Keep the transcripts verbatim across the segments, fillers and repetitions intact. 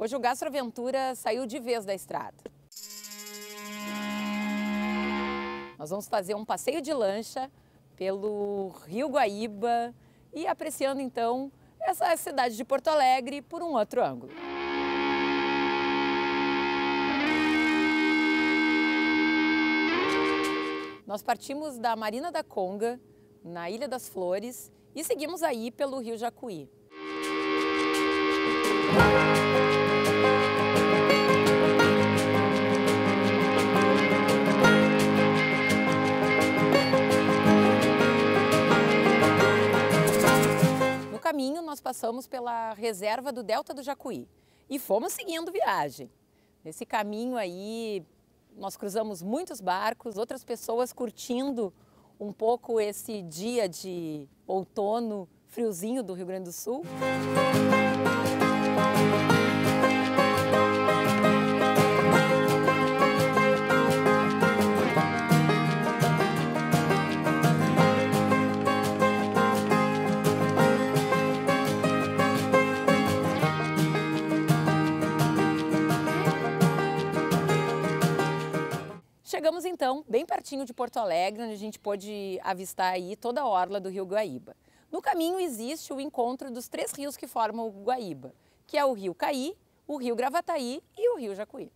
Hoje o Gastroaventura saiu de vez da estrada. Nós vamos fazer um passeio de lancha pelo Rio Guaíba e apreciando então essa cidade de Porto Alegre por um outro ângulo. Nós partimos da Marina da Conga, na Ilha das Flores, e seguimos aí pelo Rio Jacuí. No caminho, nós passamos pela reserva do Delta do Jacuí e fomos seguindo viagem. Nesse caminho aí, nós cruzamos muitos barcos, outras pessoas curtindo um pouco esse dia de outono friozinho do Rio Grande do Sul. Chegamos então bem pertinho de Porto Alegre, onde a gente pôde avistar aí toda a orla do Rio Guaíba. No caminho existe o encontro dos três rios que formam o Guaíba, que é o Rio Caí, o Rio Gravataí e o Rio Jacuí.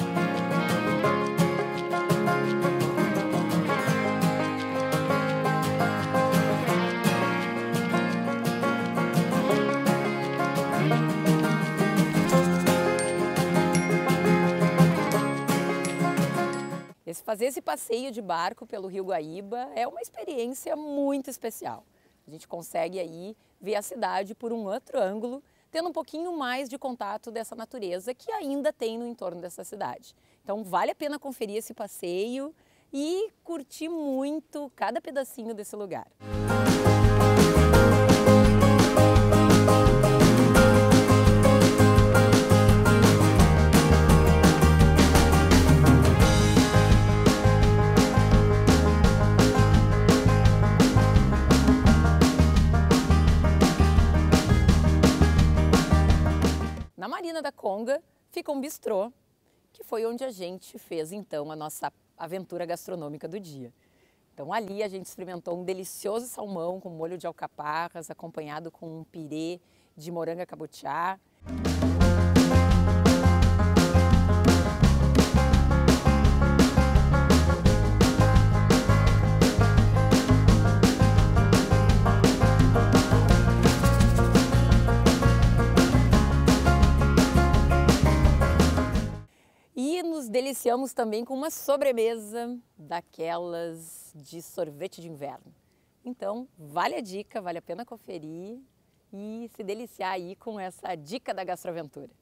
Fazer esse passeio de barco pelo Rio Guaíba é uma experiência muito especial. A gente consegue aí ver a cidade por um outro ângulo, tendo um pouquinho mais de contato dessa natureza que ainda tem no entorno dessa cidade. Então vale a pena conferir esse passeio e curtir muito cada pedacinho desse lugar. Na Marina da Conga fica um bistrô, que foi onde a gente fez então a nossa aventura gastronômica do dia. Então ali a gente experimentou um delicioso salmão com molho de alcaparras, acompanhado com um pirê de moranga cabotiá. E nos deliciamos também com uma sobremesa daquelas de sorvete de inverno. Então, vale a dica, vale a pena conferir e se deliciar aí com essa dica da Gastroaventura.